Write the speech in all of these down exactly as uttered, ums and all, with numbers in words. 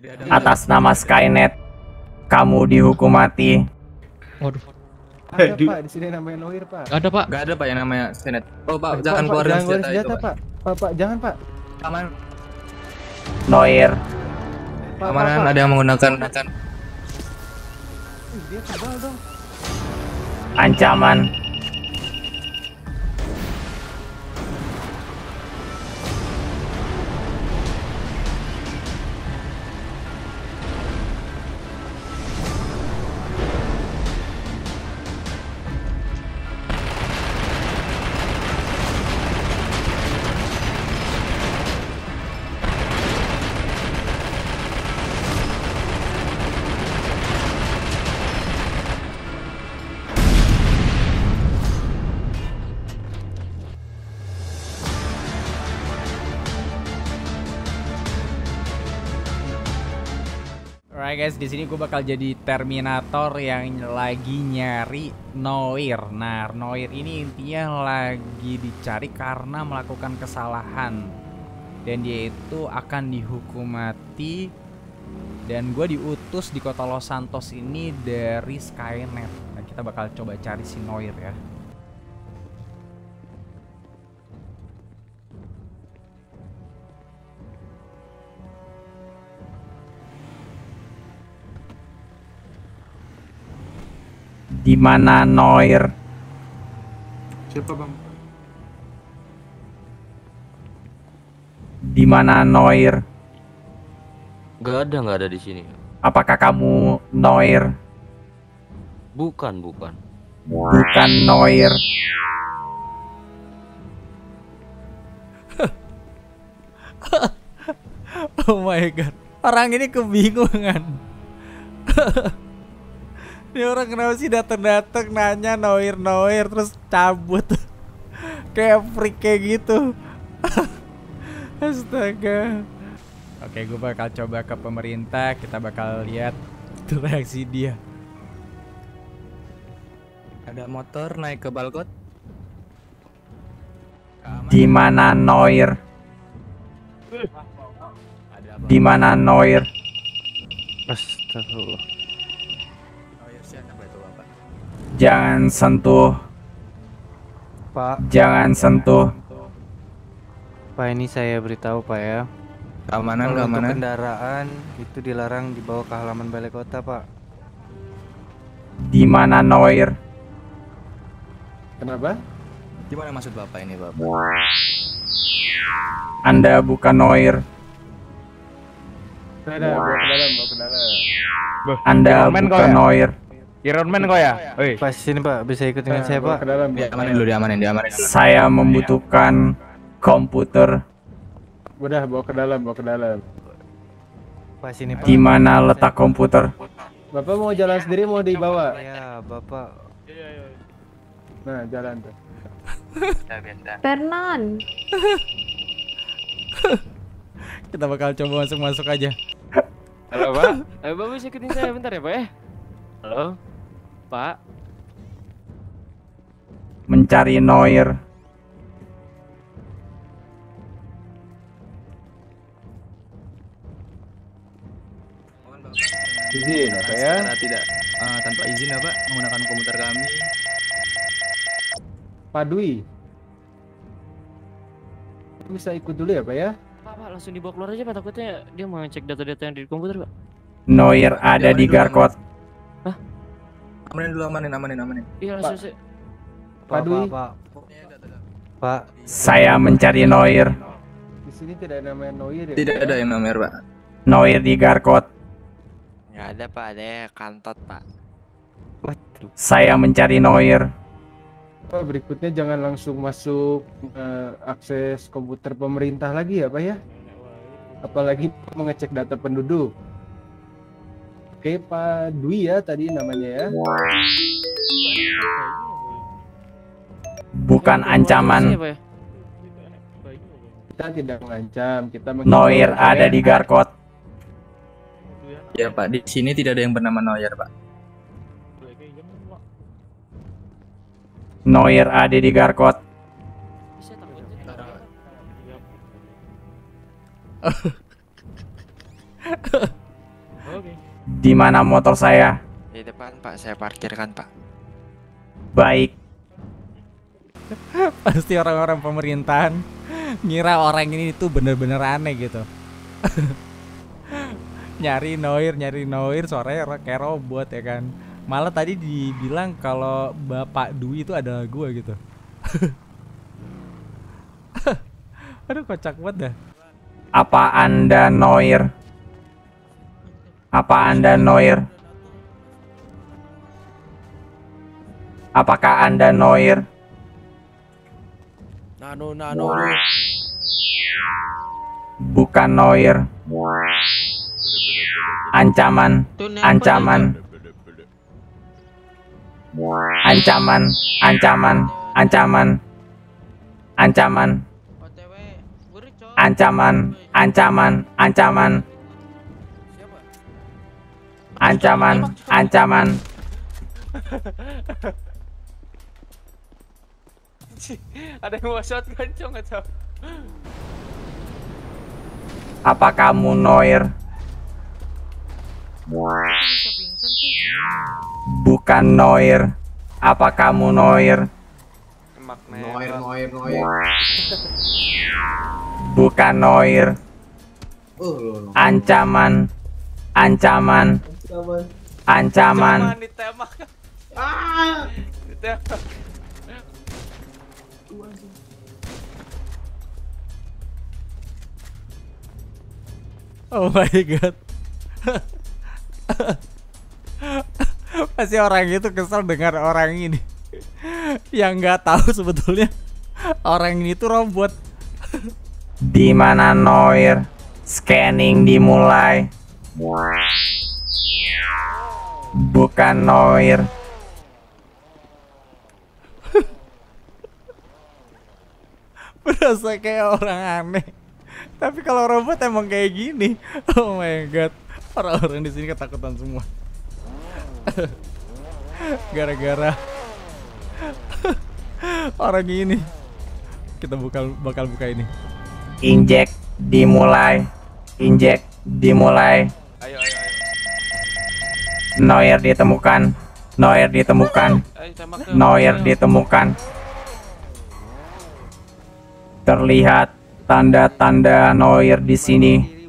Atas nama Skynet, kamu dihukum mati. Waduh. Ada Pak, di sini namanya Noir, Pak. Gak ada, Pak. Gak ada, Pak, yang namanya Skynet. Oh, Pak, Eh, jangan Pak, keluarin jangan keluarin senjata, senjata, itu, Pak. Pak, Pak, jangan, Pak. Aman. Noir, Pak, Amanan, Pak, Pak. ada yang menggunakan akan Ih, dia kebal dong. ancaman. Alright guys, di sini gue bakal jadi Terminator yang lagi nyari Noir. Nah, Noir ini intinya lagi dicari karena melakukan kesalahan dan dia itu akan dihukum mati. Dan gue diutus di kota Los Santos ini dari Skynet. Nah, kita bakal coba cari si Noir ya. Di mana Noir? siapa, Bang? Di mana Noir? Gak ada, nggak ada di sini. Apakah kamu Noir? Bukan, bukan. Bukan Noir. Oh my god, orang ini kebingungan. Ini orang kenapa sih datang-datang nanya Noir Noir terus cabut kayak freak kayak gitu. Astaga. Oke, gue bakal coba ke pemerintah, kita bakal lihat itu reaksi dia. Ada motor naik ke balkon. Di mana Noir? Di mana Noir? Astagfirullah. Oh ya, siapa itu, Bapak? Jangan sentuh. Pak, Jangan sentuh. Pak ini saya beritahu Pak ya. Keamanan, Kalau untuk keamanan. kendaraan itu dilarang dibawa ke halaman balai kota Pak. Di mana Noir? Kenapa? Gimana maksud Bapak ini, Bapak? Anda bukan Noir. Ada, bawa ke dalam, bawa ke dalam. Anda Iron Man kau bukan ya? Noir. Iron Man kok ya? Oi. Pak sini Pak, bisa ikut dengan Nah, saya bawa Pak. ke dalam, bawa ke Diamanin dalam. dulu, diamanin, diamanin. Saya membutuhkan komputer. Udah, bawa ke dalam, bawa ke dalam. Pak sini Pak. Di mana letak komputer? Bapak mau jalan sendiri, mau dibawa? Ya Bapak. Nah, jalan tuh. Fernan, Kita bakal coba masuk-masuk aja. Halo Pak, ayo Bapak bisa ikutin saya bentar ya Pak ya. Halo, Pak. Mencari Noir. Mohon Bapak Izin, apa ya? secara tidak eh, tanpa izin, Bapak, menggunakan komputer kami. Pak Dwi. Bisa ikut dulu ya, Pak ya? Pak, Pak langsung dibawa keluar aja Pak, takutnya dia mau ngecek data-data yang di komputer Pak. Noir ada di Garkot. Amanin dulu, amanin, amanin, amanin. Iya langsung saya. Pak Dwi. Pak, Pak. Saya mencari Noir. Di sini tidak ada namanya Noir ya? Tidak ada yang namanya, Pak. Noir di Garkot. Nggak ada Pak, ada kantot Pak. Waduh. Saya mencari Noir. Pak, berikutnya jangan langsung masuk eh, akses komputer pemerintah lagi ya, Pak ya? Apalagi mengecek data penduduk. Oke, Pak Dwi ya tadi namanya ya. Bukan ancaman. Saya, Pak, ya? Kita tidak mengancam, kita Noir menghimbau, Pak, ada ya. di Garkot. Ya, Pak, di sini tidak ada yang bernama Noir, Pak. Noir ada di Garkot. Saya takutnya. Di mana motor saya? Di depan Pak, saya parkirkan Pak. Baik. Pasti orang-orang pemerintahan ngira orang ini tuh bener-bener aneh gitu. Nyari Noir, nyari Noir, suaranya kayak robot ya kan. Malah tadi dibilang kalau Bapak Dwi itu adalah gua gitu. Aduh kocak banget dah. Apa Anda Noir? Apa Anda Noir? Apakah Anda Noir? Nano nano. Bukan Noir. Ancaman, ancaman, ancaman, ancaman, ancaman, ancaman, ancaman, ancaman, ancaman, ancaman, ancaman. Ada yang mau shotgun cong nggak tahu. Apa kamu Noir? Bukan Noir. Apa kamu Noir? Noir noir noir. Bukan Noir. Oh, Ancaman, ancaman, ancaman. Ditembak. ah. Ditembak. Oh my god. Pasti orang itu kesel dengar orang ini yang nggak tahu sebetulnya orang ini tuh robot. Di mana Noir? Scanning dimulai. Bukan Noir. Berasa kayak orang aneh. Tapi kalau robot emang kayak gini. Oh my god. Orang-orang di sini ketakutan semua. Gara-gara orang ini. Kita bakal bakal buka ini. Injek dimulai. Injek dimulai. Ayo ayo ayo. Noir ditemukan. Noir ditemukan. Ayo tembak ke. Noir ditemukan. Terlihat tanda-tanda Noir di sini.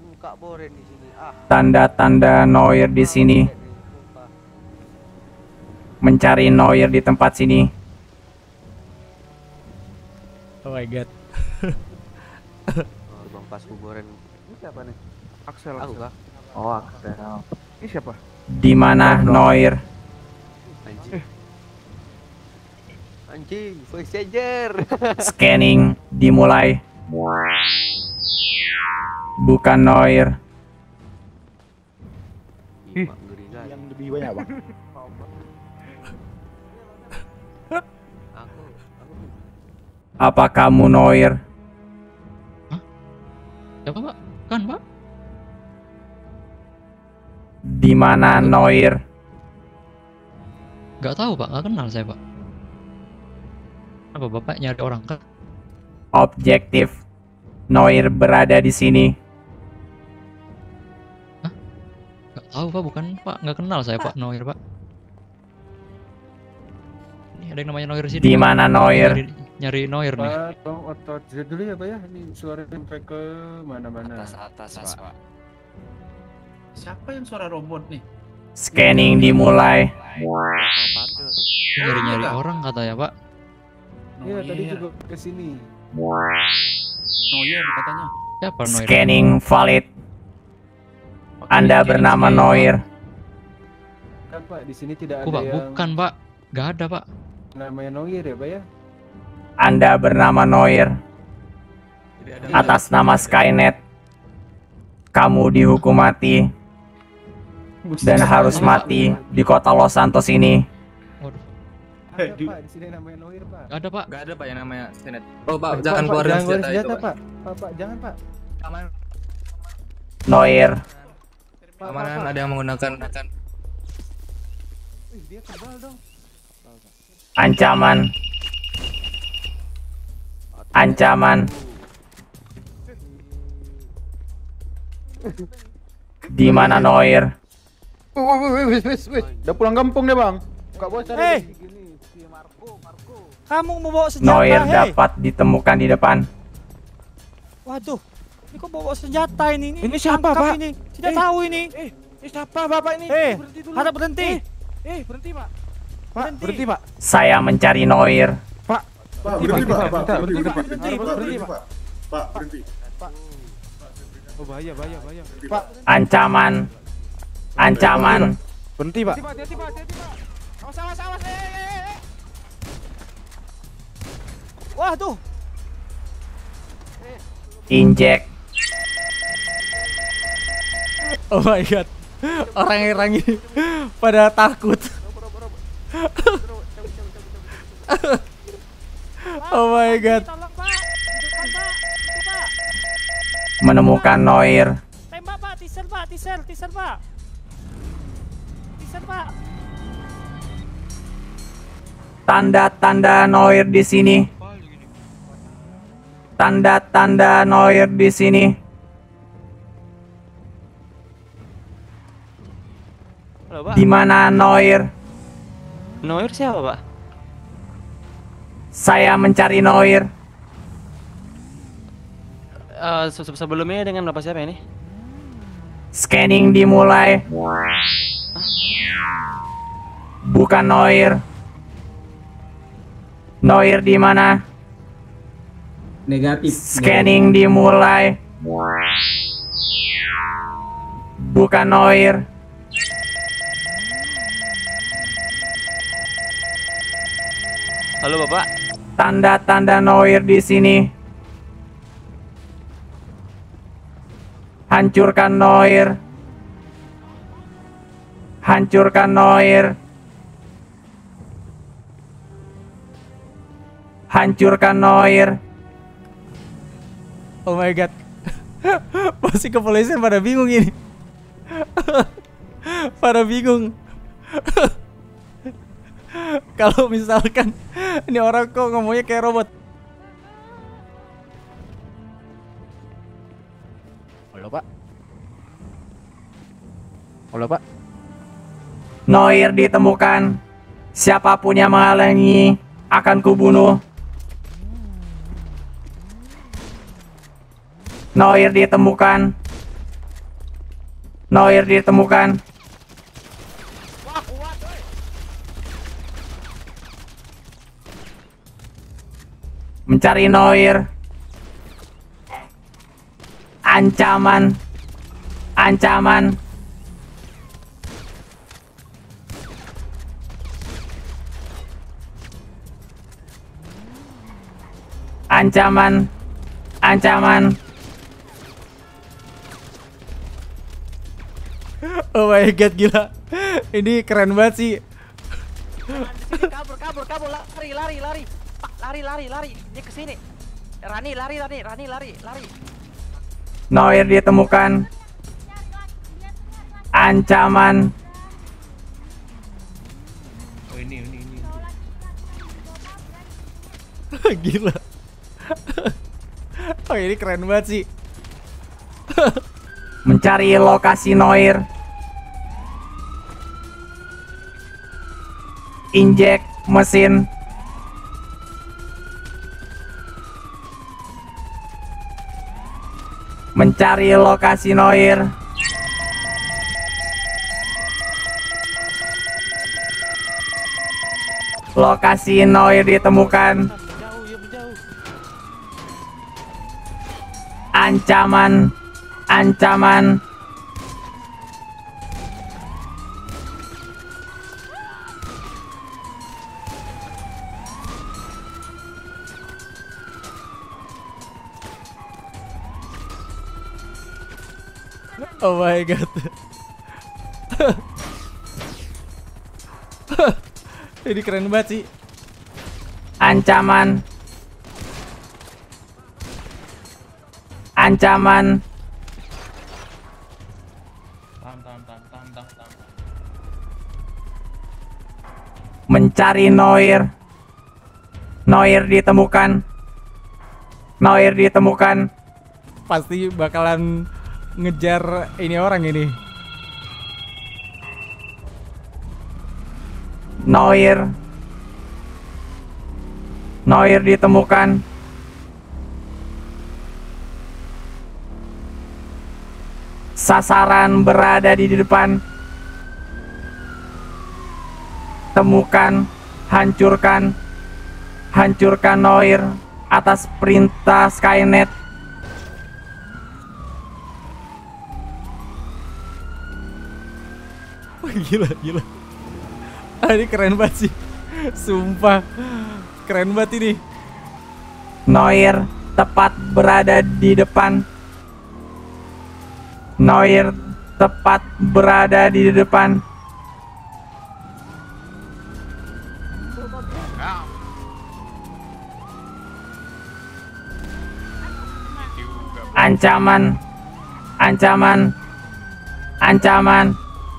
Tanda-tanda Noir di sini. Mencari Noir di tempat sini. Oh my god. Bang pas kuburan. Ini siapa nih? Axel, Aku. Axel. Oh, Axel. Ini siapa? Di mana Noir? Anjing. Anjing, voice changer. Scanning dimulai. Bukan Noir. Ih, ngeri. Yang lebih banyak bang. Aku, aku. Apa kamu Noir? Siapa Pak? Kan Pak? Di mana Noir? Gak tahu Pak, gak kenal saya Pak. Apa Bapak nyari orang kan? Objektif. Noir berada di sini. Gak tahu Pak, bukan Pak, gak kenal saya Pak Noir Pak. Ini ada yang namanya Noir sini. Di Pak. mana Noir? Nyari, nyari Noir nih. Pak, tolong otot dulu ya Pak ya. Ini suara sampai ke mana-mana. Atas atas Pak. Siapa yang suara robot nih? Scanning dimulai. Nyari-nyari orang katanya Pak. Iya, tadi juga ke sini. Noir katanya. Siapa Noir? Scanning valid. Anda bernama Noir. Kan Pak, di sini tidak Aku ada Pak, yang bukan Pak. Gak ada Pak. namanya Noir ya Pak ya. Anda bernama Noir. Atas nama Skynet, kamu dihukum mati dan harus mati di kota Los Santos ini. Waduh. Ada Pak, di sini namanya Noir Pak. Gak ada Pak. Gak ada Pak yang namanya Skynet. Oh Pak, Pak, jangan Pak, keluarin jangan keluarin senjata, senjata itu Pak. Pak. Pak, Pak, jangan Pak. Noir, Pak, Keamanan Pak, Pak. ada yang menggunakan Wih, dia kebal dong. ancaman, ancaman. Di mana Noir? Wih, wih, wih, udah pulang kampung deh bang. Gak bosan. Hei, kamu mau bawa senjata? Noir hei? dapat ditemukan di depan. Waduh, ini kok bawa senjata ini? Ini, Ini siapa, tangkap Pak? Ini. Tidak Eh, tahu ini. Eh, ini siapa bapak ini? Eh, berhenti dulu. harap berhenti. Eh, berhenti pak. Pak, Berhenti. berhenti pak. Saya mencari Noir. Pak, Pak, berhenti Pak, Pak, Bentar, berhenti bentar, Pak, bentar, berhenti Pak, bentar, berhenti Pak. Pak, Pak, berhenti. Oh bahaya, bahaya, bahaya. Berhenti, Pak, Ancaman. Ancaman. berhenti pak. Hati-hati, Pak, hati-hati, Pak. Awas, awas, awas. Eh, eh, eh, eh. Wah, tuh. Injek. Oh my god. Orang-orang ini pada takut. Oh my god. Tolong, Pak. Depan, Pak. Itu, Pak. Menemukan Noir. Tembak, Pak. Teaser, Pak. Teaser, teaser, Pak. Teaser, Pak. Tanda-tanda Noir di sini. Tanda-tanda Noir di sini. Halo, Pak. Di mana Noir? Noir siapa, Pak? Saya mencari Noir. Eh, se- se- sebelumnya dengan Bapak siapa ini? Scanning dimulai. Bukan Noir. Noir di mana? Negatif. Scanning dimulai. Bukan Noir. Halo, Bapak. Tanda-tanda Noir di sini. Hancurkan Noir. Hancurkan Noir. Hancurkan Noir. Oh my god. Pasti kepolisian pada bingung ini. Pada bingung. Kalau misalkan ini orang kok ngomongnya kayak robot. Halo pak. Halo pak. Noir ditemukan. Siapapun yang menghalangi akan kubunuh. Noir ditemukan. Noir ditemukan. Mencari Noir. Ancaman. Ancaman. Ancaman. Ancaman. Oh my god, gila. Ini keren banget sih. Kabur, kabur, kabur, lari, lari, lari, Pak, lari, lari, lari, dia ke sini. Rani, lari, Rani, Rani, lari, lari. Noir ditemukan. Ancaman. Oh ini, ini, ini. Gila. Oh ini keren banget sih. Mencari lokasi Noir. Injek mesin. Mencari lokasi Noir. Lokasi Noir ditemukan. Ancaman. Ancaman. Oh my god. Ini keren banget sih. Ancaman. Ancaman. Tahan, tahan, tahan, tahan, tahan, tahan. Mencari Noir. Noir ditemukan. Noir ditemukan. Pasti bakalan ngejar ini orang ini. Noir. Noir ditemukan. Sasaran berada di depan. Temukan, hancurkan. Hancurkan Noir atas perintah Skynet. Gila, gila. Ah, ini keren banget sih. Sumpah. Keren banget ini. Noir tepat berada di depan. Noir tepat berada di depan. Ancaman. Ancaman. Ancaman.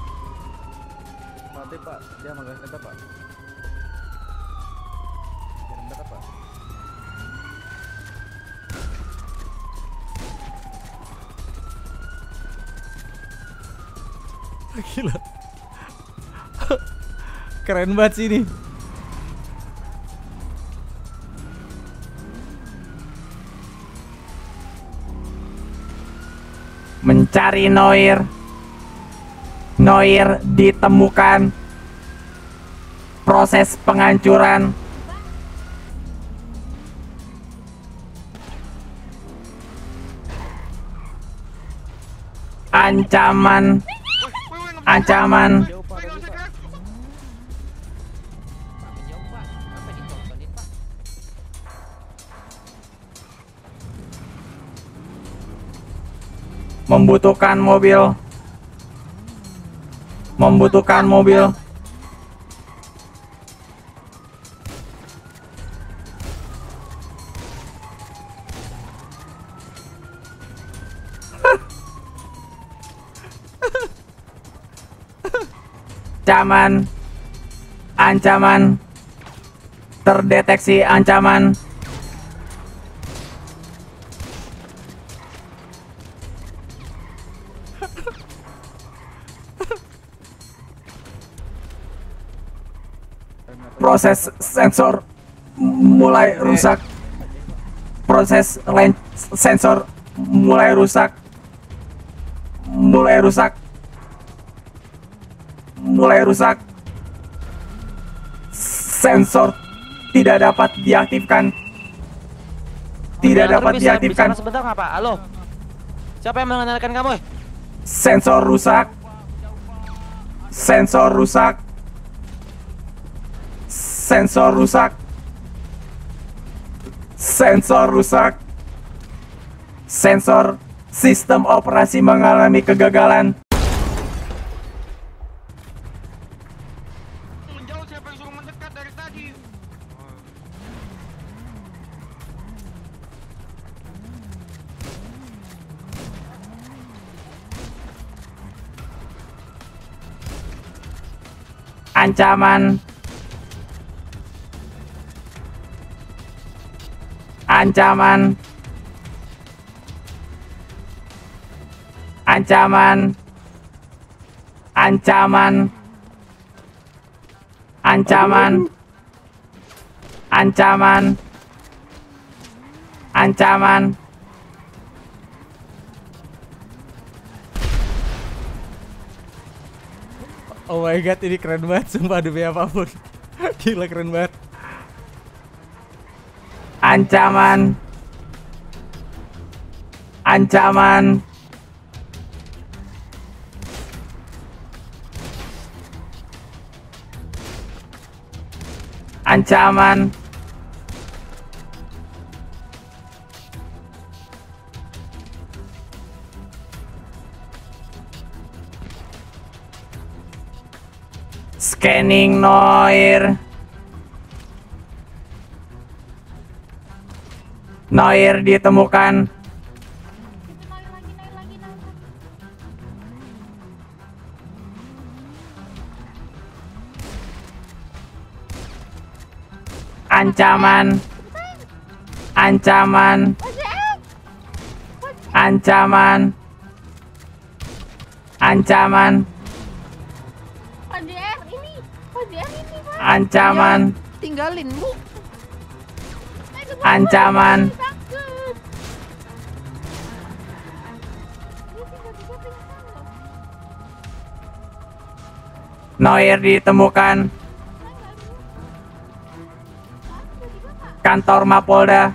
Mati Pak, dia mangga kata Pak. Jangan kata Pak. Gila. Keren banget sih ini. Mencari Noir. Noir ditemukan. Proses penghancuran. Ancaman. Ancaman. Membutuhkan mobil. Membutuhkan mobil. Ancaman. Ancaman. Terdeteksi ancaman. Proses sensor mulai rusak. Proses len- sensor mulai rusak. Mulai rusak. Mulai rusak. Sensor tidak dapat diaktifkan. Tidak Oke, dapat bisa, diaktifkan. bisa sebentar nggak Pak? Halo. Siapa yang mengenalkan kamu? Eh? Sensor rusak. Sensor rusak. Sensor rusak. Sensor rusak. Sensor sistem operasi mengalami kegagalan. Ancaman. Ancaman. Ancaman. Ancaman. Ancaman. Ancaman. Ancaman. Oh my god, ini keren banget, sumpah demi apapun. Gila, keren banget. Ancaman. Ancaman. Ancaman. Scanning Noir. Noir ditemukan. Ancaman. Ancaman. Ancaman. Ancaman. P D R ini, P D R ini Pak. Ancaman. Tinggalin bu. Ancaman. Noir ditemukan. Kantor Mapolda.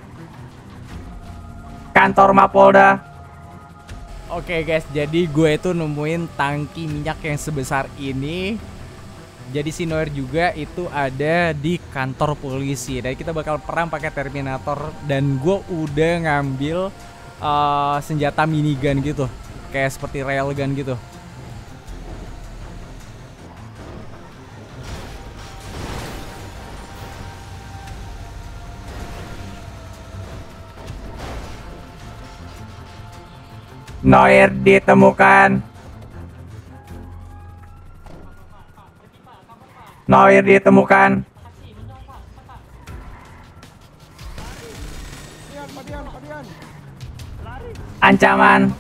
Kantor Mapolda. Oke guys, jadi gue itu nemuin tangki minyak yang sebesar ini. Jadi si Noir juga itu ada di kantor polisi. Dan kita bakal perang pakai Terminator. Dan gue udah ngambil uh, senjata minigun gitu, kayak seperti railgun gitu. Noir ditemukan. Noir ditemukan. Ancaman.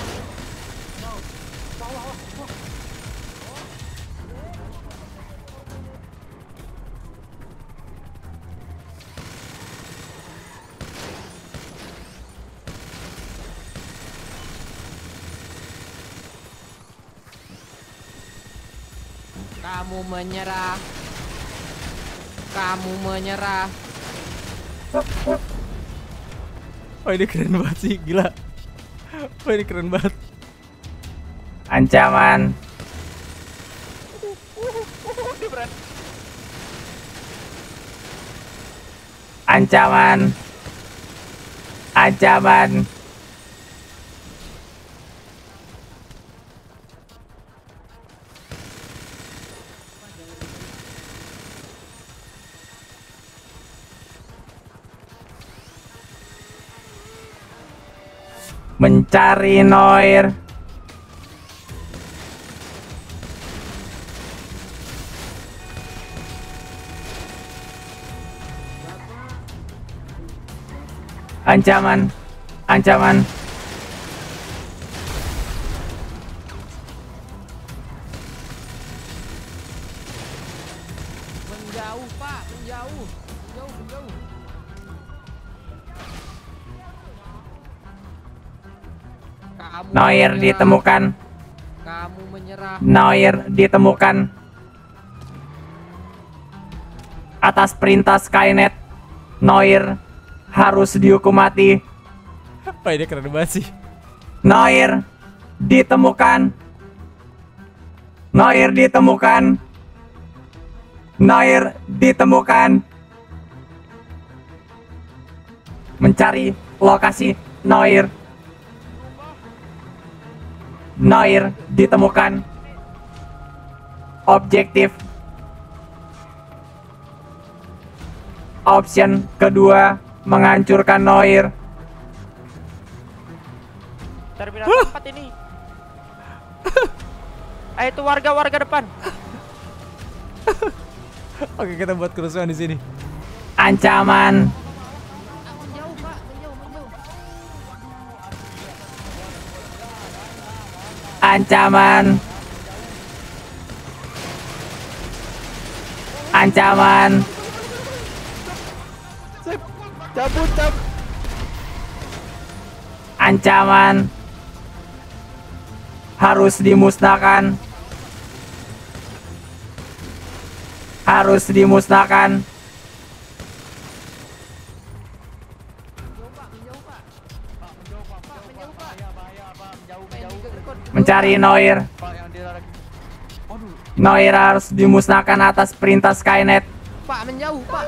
Kamu menyerah. Kamu menyerah. Oh ini keren banget sih, gila. Oh ini keren banget. Ancaman. Ancaman. Ancaman. Mencari Noir. Ancaman. Ancaman. Menjauh pak, menjauh. Menjauh, menjauh. Kamu Noir menyerah. ditemukan. Kamu menyerah. Noir ditemukan. Atas perintah Skynet, Noir harus dihukum mati. Apa ini keren banget sih. Noir ditemukan. Noir ditemukan. Noir ditemukan. Mencari lokasi Noir. Noir ditemukan. Objektif. Option kedua, menghancurkan Noir. Terminator empat ini. Eh itu warga-warga depan. Oke, kita buat kerusuhan di sini. Ancaman. Menjauh pak, menjauh, menjauh. Ancaman. Ancaman. Cabut, cabut. Ancaman. Harus dimusnahkan. Harus dimusnahkan. Mencari Noir. Noir harus dimusnahkan atas perintah Skynet. Pak menjauh pak.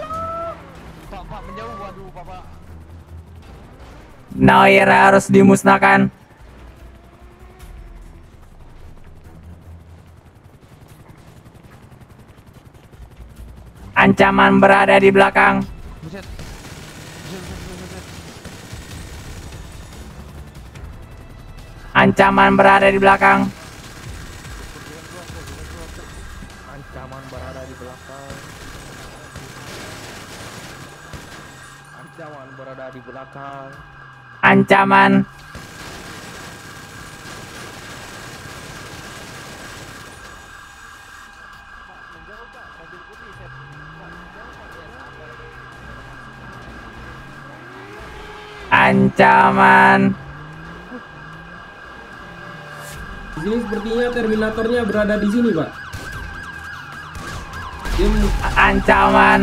Noir harus dimusnahkan. Ancaman berada di belakang. Ancaman berada di belakang. Ancaman berada di belakang. Ancaman berada di belakang. Ancaman. Ancaman. Di sini sepertinya Terminatornya berada di sini, Pak. Dia Ancaman.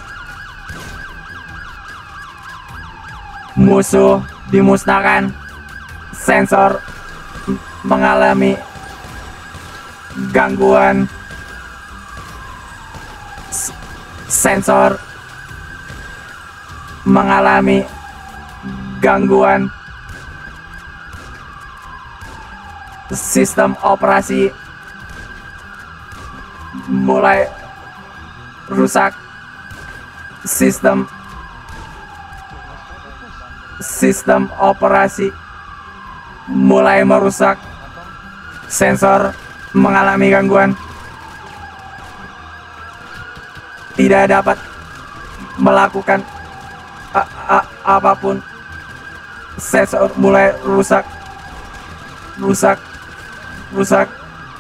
Musuh dimusnahkan. Sensor mengalami gangguan. S- Sensor mengalami gangguan. Sistem operasi mulai rusak. Sistem Sistem operasi mulai merusak. Sensor mengalami gangguan. Tidak dapat melakukan a- a- apapun. Sensor mulai rusak. Rusak. Rusak.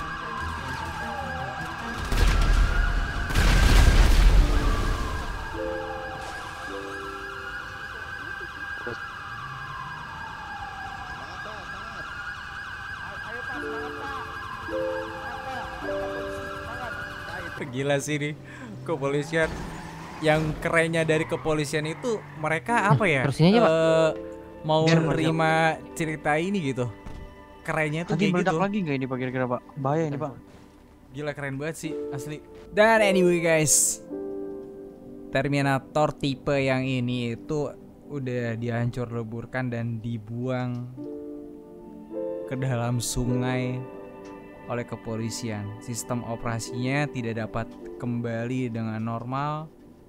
Gila sih nih kepolisian. Yang kerennya dari kepolisian itu mereka apa ya? Terusin aja, Pak. Eh, mau Biar menerima cerita ini gitu. Kerennya tuh Nanti kayak meledak gitu. lagi nggak ini Pak kira-kira Pak? Bahaya ini Pak. Gila keren banget sih asli. Dan anyway guys, Terminator tipe yang ini itu udah dihancur leburkan dan dibuang ke dalam sungai oleh kepolisian. Sistem operasinya tidak dapat kembali dengan normal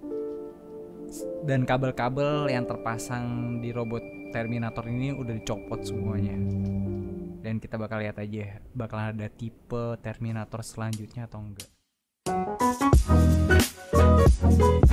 dan kabel-kabel yang terpasang di robot Terminator ini udah dicopot semuanya. Dan kita bakal lihat aja bakal ada tipe Terminator selanjutnya atau enggak.